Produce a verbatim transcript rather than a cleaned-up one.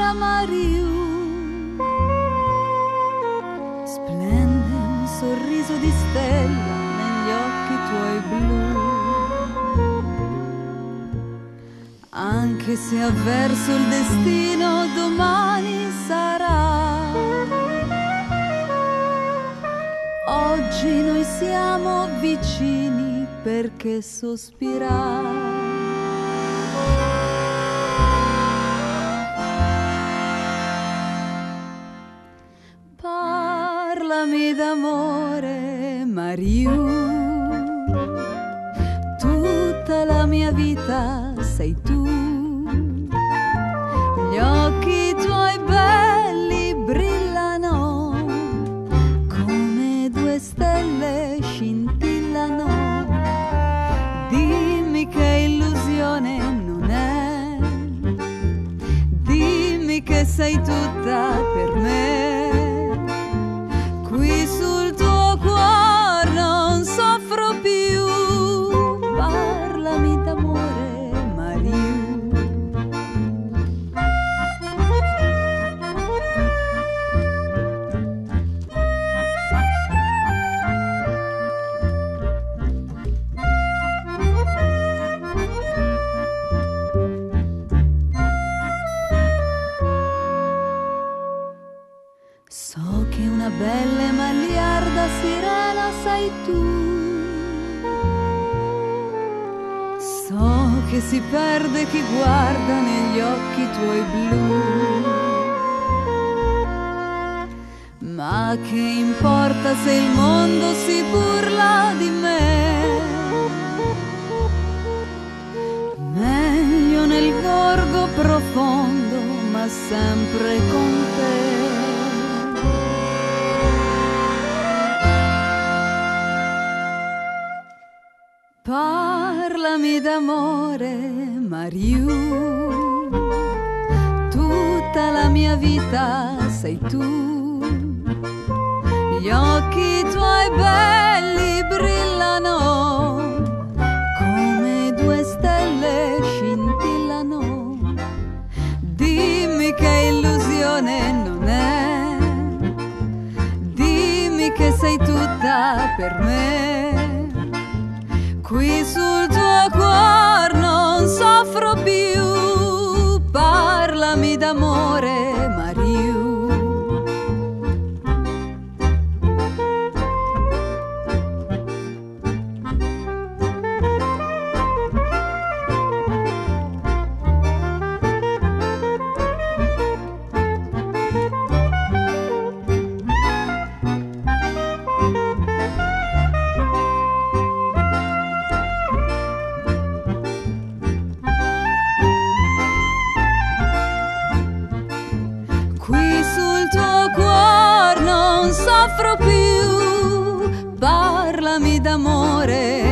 Mariù. Splende un sorriso di stella negli occhi tuoi blu, anche se avverso il destino domani sarà. Oggi noi siamo vicini perché sospirare. Parlami d'amore, Mariù, tutta la mia vita sei tu. Gli occhi tuoi belli brillano, come due stelle scintillano. Dimmi che illusione non è, dimmi che sei tutta per me. Qui sul tuo cuore non soffro più. Parlami d'amore, Mariù. So che una bella e magliarda sirena sei tu. So che si perde chi guarda negli occhi tuoi blu. Ma che importa se il mondo si burla di me? Meglio nel gorgo profondo, ma sempre con te. Parlami d'amore, Mariù, tutta la mia vita sei tu. Gli occhi tuoi belli brillano, come due stelle scintillano. Dimmi che illusione non è, dimmi che sei tutta per me. Qui sul tuo cuore non soffro più. Parlami d'amore, Mariù. Soffro più, parlami d'amore.